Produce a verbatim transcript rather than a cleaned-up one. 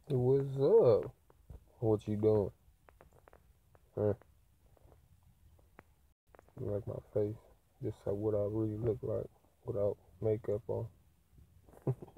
What's up? What you doing? Huh? You like my face? Just like what I really look like without makeup on.